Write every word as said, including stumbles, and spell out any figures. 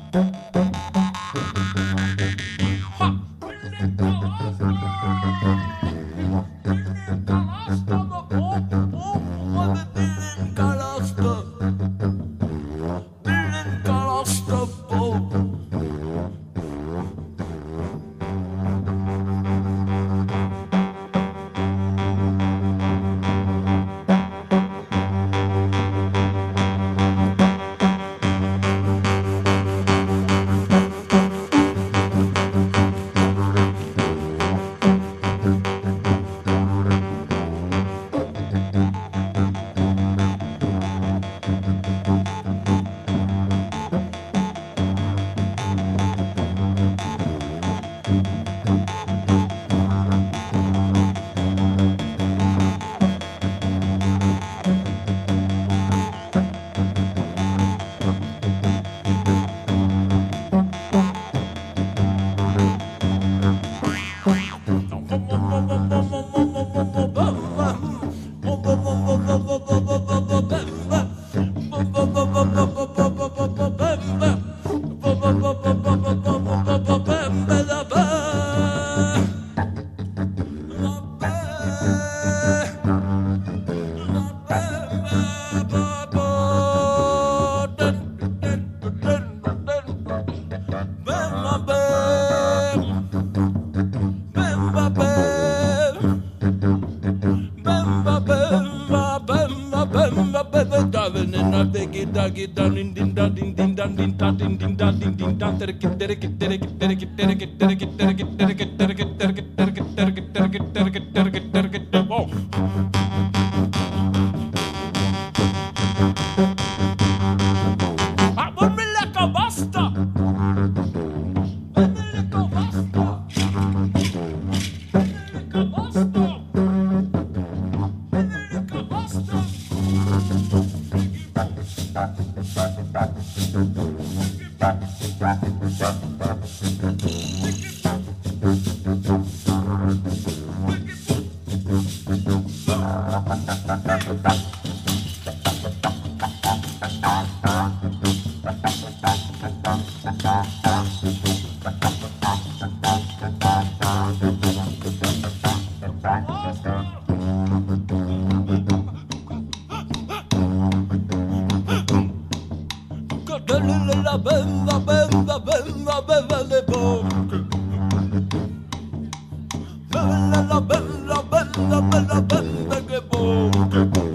Get down in din da din din da din da din din da din din da tere ke tere ke tere ke tere ke tere ke tere ke tere ke tere ke tere ke tere ke tere ke tere ke tere ke tere ke tere ke tere ke tere oh ah buon me la cabasta buon me la cabasta cabasta la bella bella bella bella le bocche bella la bella bella bella bella che bocche